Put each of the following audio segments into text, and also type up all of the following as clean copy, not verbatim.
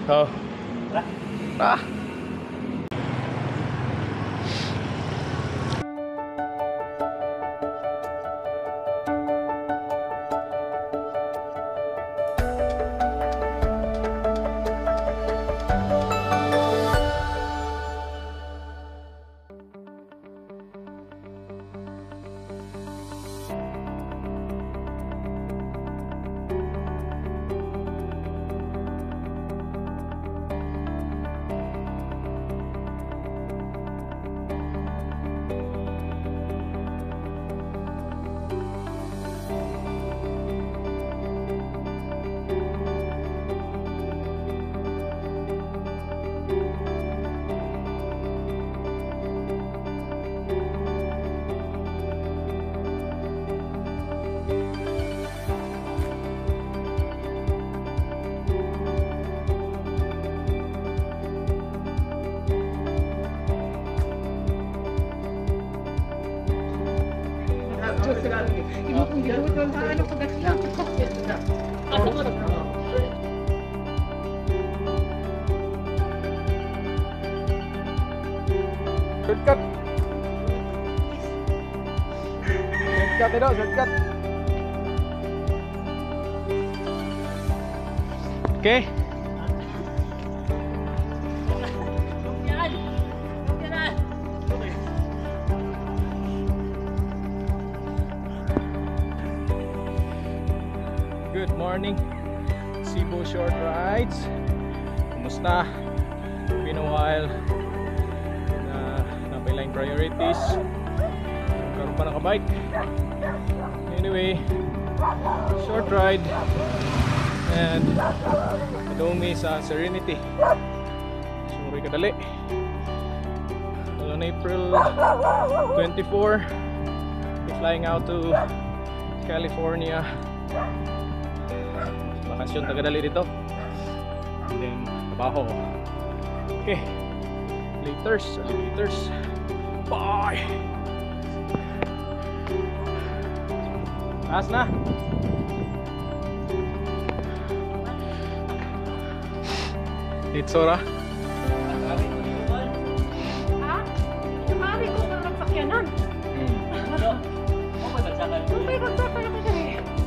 Oh. Ah. Shortcut. Shortcut itu, shortcut. Oke. Good morning, Cebu Short Rides. Kumusta? Been a while. Napailang priorities. Karoon pa nakabike. Anyway, short ride. And Adomi sa Serenity. Sumuray kadali. On April 24, we're flying out to California. Bakasyon tagadali dito. And then trabaho. Okay. Laters. Bye. Taas na. Dito ra. Ha? Kumari ko para magpakyanan. Okay, magsakal ko kami.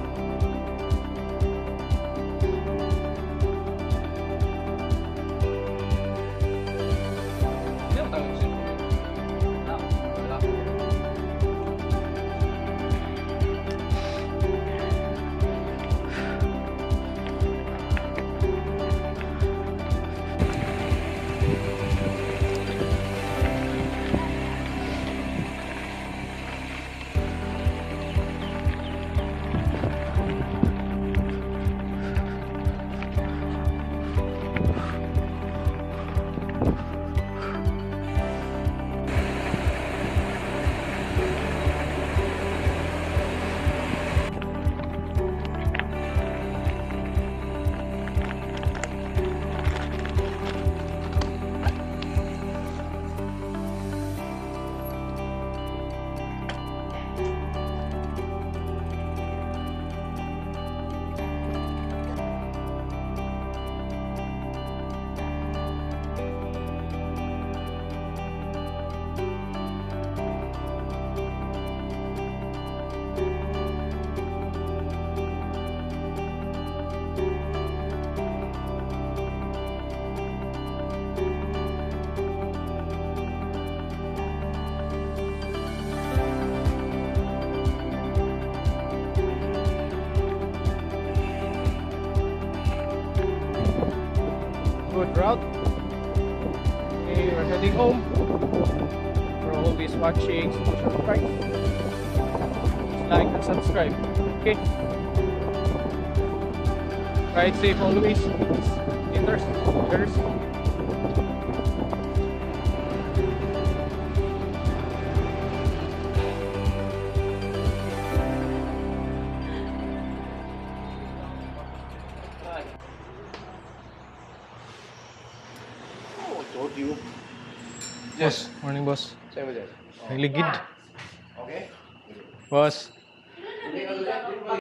Good route. Okay, we're heading home. For all these watching, like and subscribe. Okay. Ride safe always. Haters. Told you. Boss, morning boss. Same with that. Nagligid. Okay. Boss.